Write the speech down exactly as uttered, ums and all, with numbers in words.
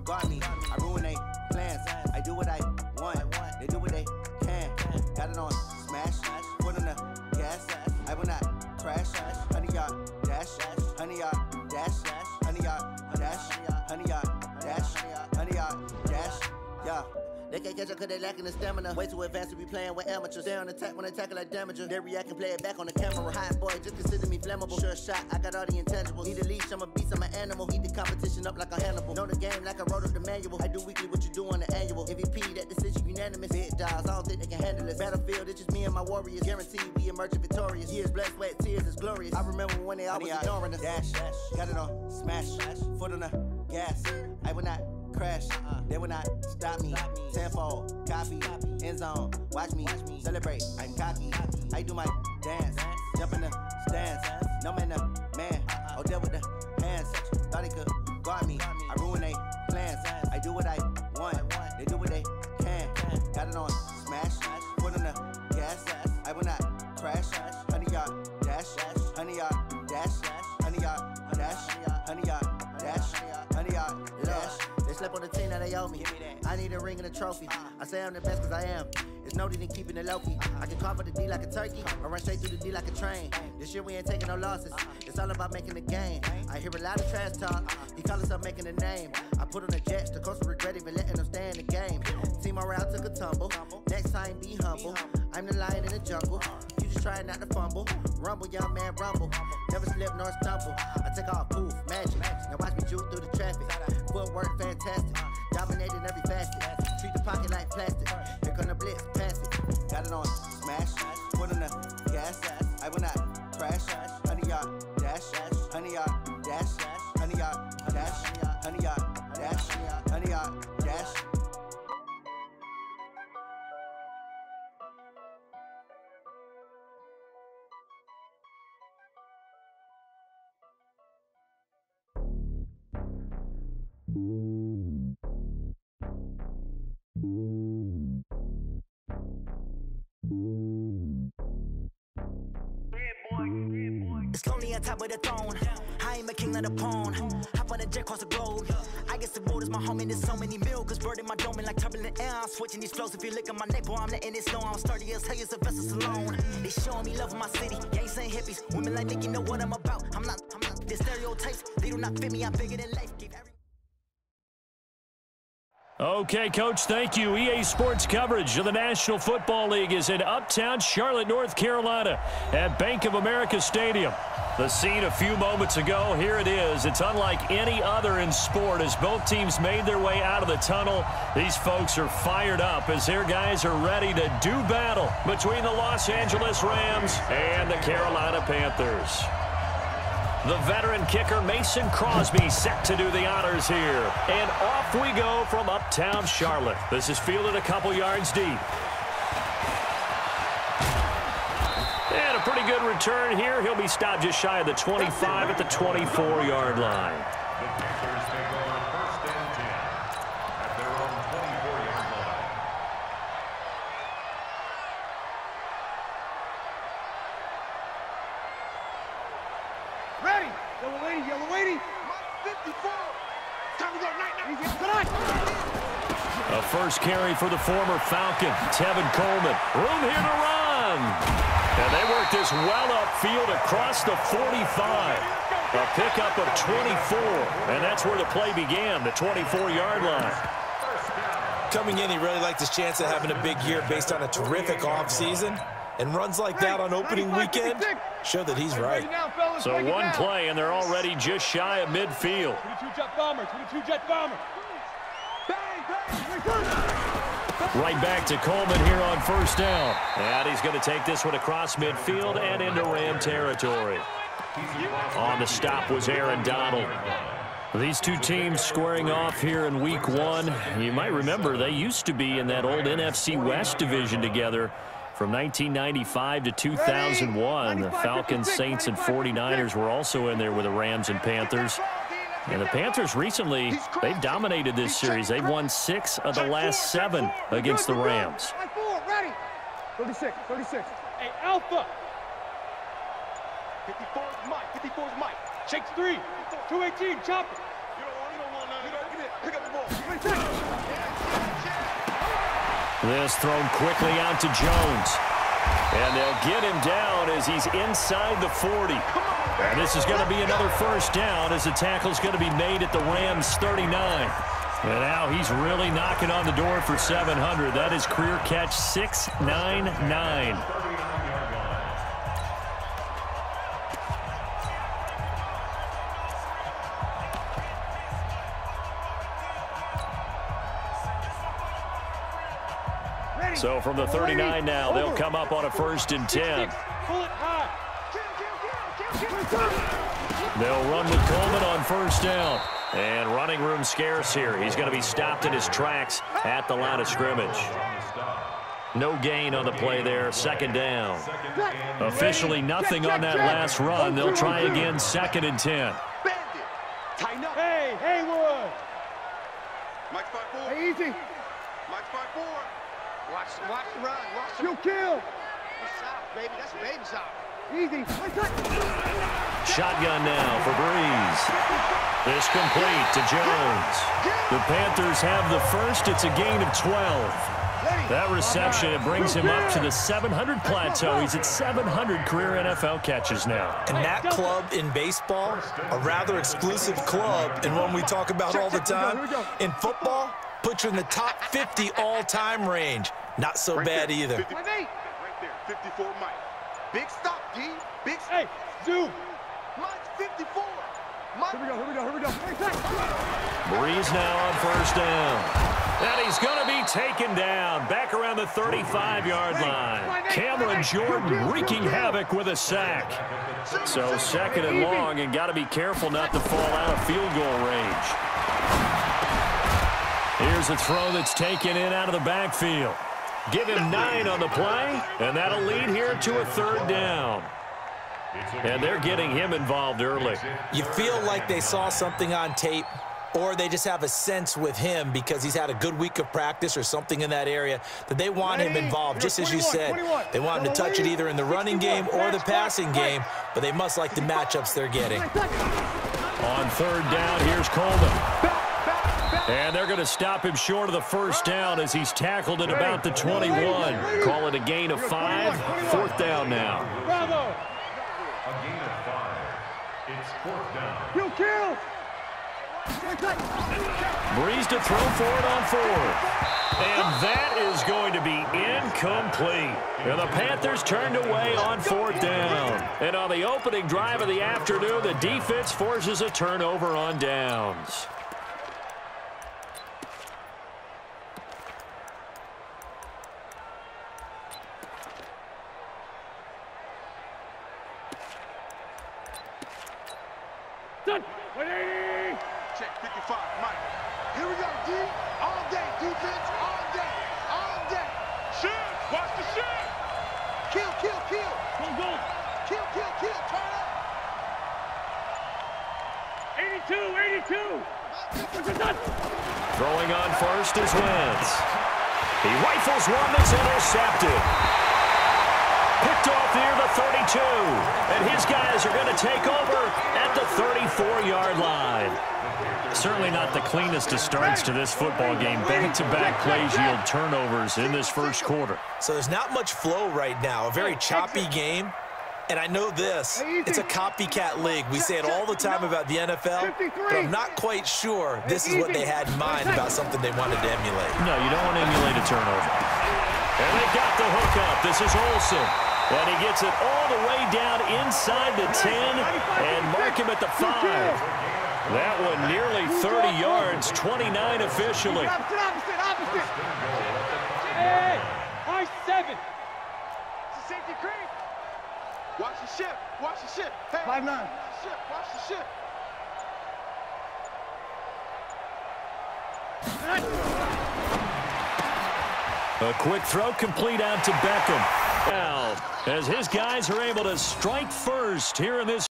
guard me. I ruin they plans. I do what I want. They do what they can. Got it on smash. Foot on the gas. I will not crash. Honey yard dash. Honey yard dash. Honey yard dash. Honey yard dash. Honey yard dash. Yeah. They can't catch up cause they lacking the stamina. Way too advanced to be playing with amateurs. Stay on attack when they tackle like damager. They react and play it back on the camera. Hot boy, just consider me flammable. Sure shot, I got all the intangibles. Need a leash, I'm a beast, I'm an animal. Eat the competition up like a Hannibal. Know the game like I wrote up the manual. I do weekly what you do on the annual. M V P, that decision unanimous. Big dogs, I don't think they can handle it. Battlefield, it's just me and my warriors. Guaranteed we emerging victorious. Years, blood, sweat, tears, it's glorious. I remember when they always ignoring us. Dash, dash, got it on smash. Foot on the gas. I will not crash, uh, they will not stop me. Tenfold, copy, end zone, watch me, celebrate, I'm cocky. I do my dance, jump in the stands. No man, the man, oh, there with the hands. Thought he could guard me, I ruin they plans. I do what I want, they do what they can. Got it on smash, foot on the gas. I will not crash, honey yard dash, honey yard dash, honey yard dash, honey yard dash, honey yard dash. They slept on the team that they owe me. I need a ring and a trophy. I say I'm the best cause I am. It's no need in keeping it low-key. I can carve up the D like a turkey or run straight through the D like a train. This year we ain't taking no losses. It's all about making the game. I hear a lot of trash talk. He call himself making a name. I put on the jets. The coach will regret even letting them stay in the game. Team morale took a tumble. Next time be humble. I'm the lion in the jungle. You just trying not to fumble. Rumble, young man, rumble. Never slip nor stumble. I take off, poof, magic. Now watch me juke through the traffic. Footwork fantastic. Dominating every facet. Treat the pocket like plastic. Here come the blitz, pass it. Got it on smash. Foot on the gas. I will not crash. Honey yard dash. Honey yard dash. Honey yard dash. Honey yard dash. Honey yard dash. It's lonely on top of the throne. I am a king, not a pawn. Hop on a jet across the globe. I guess the world is my home and there's so many milkers. Bird in my dome and like turbulent air. I'm switching these flows. If you look at my neck, boy, I'm letting it slow. I'm sturdy as hell as a vessel alone. They showing me love in my city. Gang saying hippies. Women like think you know what I'm about. I'm not, I'm not. The stereotypes, they do not fit me. I'm bigger than life. Give every Okay, Coach, thank you. E A Sports coverage of the National Football League is in Uptown Charlotte, North Carolina at Bank of America Stadium. The scene a few moments ago, here it is. It's unlike any other in sport as both teams made their way out of the tunnel. These folks are fired up as their guys are ready to do battle between the Los Angeles Rams and the Carolina Panthers. The veteran kicker Mason Crosby set to do the honors here. And off we go from Uptown Charlotte. This is fielded a couple yards deep. And a pretty good return here. He'll be stopped just shy of the twenty-five at the twenty-four yard line. Ready! Yellow lady, yellow lady! fifty-four! Time to go, night, night! A first carry for the former Falcon, Tevin Coleman. Room here to run! And they work this well upfield across the forty-five. A pickup of twenty-four, and that's where the play began, the twenty-four yard line. Coming in, he really liked his chance of having a big year based on a terrific offseason. And runs like that on opening weekend show that he's right. So one play, and they're already just shy of midfield. twenty-two jet bomber, twenty-two jet bomber. Right back to Coleman here on first down. And he's going to take this one across midfield and into Ram territory. On the stop was Aaron Donald. These two teams squaring off here in week one. You might remember they used to be in that old N F C West division together. From nineteen ninety-five to two thousand one, the Falcons, Saints, and forty-niners were also in there with the Rams and Panthers. And the Panthers recently, they've dominated this series. They've won six of the last seven against the Rams. Ready. thirty-six, thirty-six. Hey, Alpha. fifty-four is Mike, fifty-four is Mike. Shakes three. two eighteen, chop it. You don't want, you don't want none. Pick up the ball. This thrown quickly out to Jones. And they'll get him down as he's inside the forty. And this is going to be another first down as the tackle's going to be made at the Rams' thirty-nine. And now he's really knocking on the door for seven hundred. That is career catch six ninety-nine. So from the thirty-nine now, they'll come up on a first and ten. They'll run with Coleman on first down. And running room scarce here. He's going to be stopped in his tracks at the line of scrimmage. No gain on the play there. Second down. Officially nothing on that last run. They'll try again second and ten. Hey, Haywood. Mike five four. Hey, easy. Mike five four. Watch, watch the run. Watch the run. You kill. That's out, baby. That's baby shot. Easy. Shotgun now for Breeze. This complete to Jones. The Panthers have the first. It's a gain of twelve. That reception, it brings him up to the seven hundred plateau. He's at seven hundred career N F L catches now. And that club in baseball, a rather exclusive club, and one we talk about all the time. In football, puts you in the top fifty all-time range. Not so bad either. Right there, fifty-four Mike. Big stop, D. Big stop. Hey, Zoom. Mike's fifty-four. Mike. Here we go, here we go, here we go. Breeze now on first down. And he's going to be taken down back around the thirty-five yard line. Cameron Jordan wreaking havoc with a sack. So second and long, and got to be careful not to fall out of field goal range. Here's a throw that's taken in out of the backfield. Give him nine on the play, and that'll lead here to a third down. And they're getting him involved early. You feel like they saw something on tape, or they just have a sense with him because he's had a good week of practice or something in that area that they want him involved, just as you said. They want him to touch it either in the running game or the passing game, but they must like the matchups they're getting. On third down, here's Coleman. And they're going to stop him short of the first down as he's tackled at about the twenty-one. Call it a gain of five. Fourth down now. Bravo. A gain of five. It's fourth down. You kill. Breeze to throw for it on fourth. And that is going to be incomplete. And the Panthers turned away on fourth down. And on the opening drive of the afternoon, the defense forces a turnover on downs. Check fifty-five, Mike. Here we go, D. All day, defense, all day, all day. Shoot, watch the shoot. Kill, kill, kill. Go, go. Kill, kill, kill, turn up. eighty-two, eighty-two. Throwing on first is Wentz. He rifles one that's intercepted. Picked off near the thirty-two. And his guys are going to take over at the thirty-four yard line. Certainly not the cleanest of starts to this football game. Back-to-back plays yield turnovers in this first quarter. So there's not much flow right now. A very choppy game. And I know this, it's a copycat league. We say it all the time about the N F L, but I'm not quite sure this is what they had in mind about something they wanted to emulate. No, you don't want to emulate a turnover. And they got the hook up. This is Olsen. And he gets it all the way down inside the ten and mark him at the five. That one nearly thirty yards, twenty-nine officially. Opposite, opposite, opposite. Hey, I seven. It's a safety creep. Watch the ship. Watch the ship. Hey, five nine. Watch the ship. Watch the ship. A quick throw complete out to Beckham. Now, as his guys are able to strike first here in this